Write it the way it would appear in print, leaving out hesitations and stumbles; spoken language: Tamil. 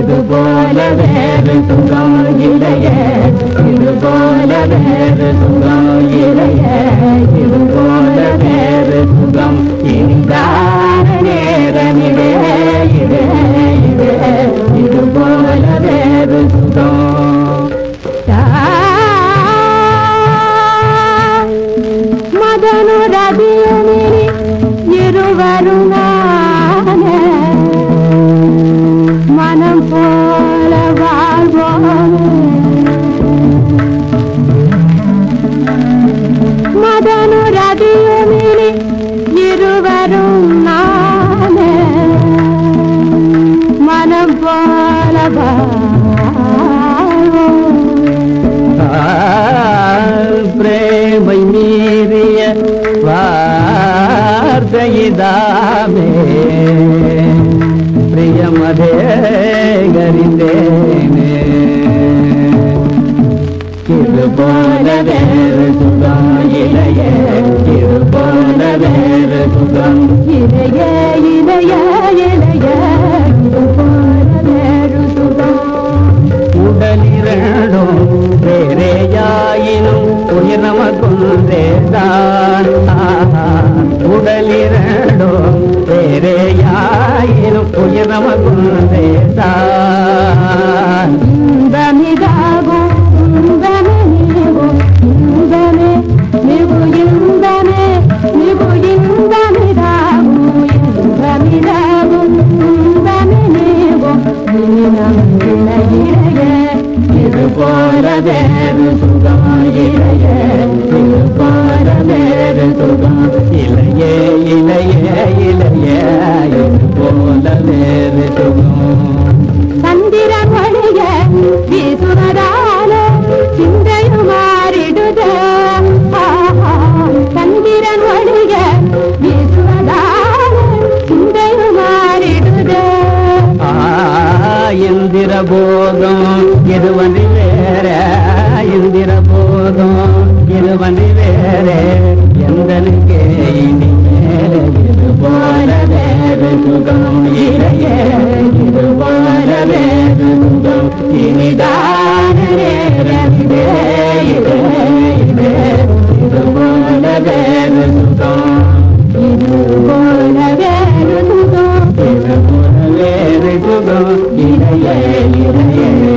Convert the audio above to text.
இது போல வேறு சுகம் இல்லையே, இது போல வேறு சுகம் இல்லையே, இது போல வேறு சுகம் இனிதான நேரமிலே இதே இதே, இது போல வேறு சுகம். மதனு ரதியனில் இருவரும் நானே, மனம் போல வாழ்வோம். மதனு ரதியனில் இருவரும் நானே, மனம் போல வாழ்வோம். பிரேமை மீறிய வார்த்தையிதாமே பிரியமதே கரிந்தேனே, இது போல வேறு சுகம் இலையே, இது போல வேறு சுகம் இலையே இலையே இலையே, இது போல வேறு சுகம். உடலிரண்டும் வேறேயாயினும் உயிர் நமக்குந்தேதான், உடலிரண்டும் வேறேயாயினும் உயிர் நமக்குந்தேதான். இன்பமிதாகும் இன்பமே நீவும் இன்பமே மிகு இன்பமே மிகு இன்பமிதாகும் இன்பமிதாகும் இன்பமே நீவும் நீனம் இளையிலையே, இது போல வேறு சுகம் இலையே, இது போல வேறு சுகம் இலையே இலையே இலையே, இது போல வேறு சுகம். சந்திரன் ஒளிய வீசுவதால சிந்தையும் மாறிடுதே, சந்திரன் ஒளிய வீசுவதால சிந்தையும் மாறிடுதே. இந்திர போதும் இது வந்து வேற, இந்திர போதும் இது வந்து வேற, எந்தனுக்கே இனி மேலே இது போல வேறு சுகம் இலையே, இது போல வேறு சுகம் இனிதான நேரமிலே இதே இதே, இது போல வேறு சுகம், இது போல வேறு சுகம், இது போல வேறு சுகம் இலையே இலையே.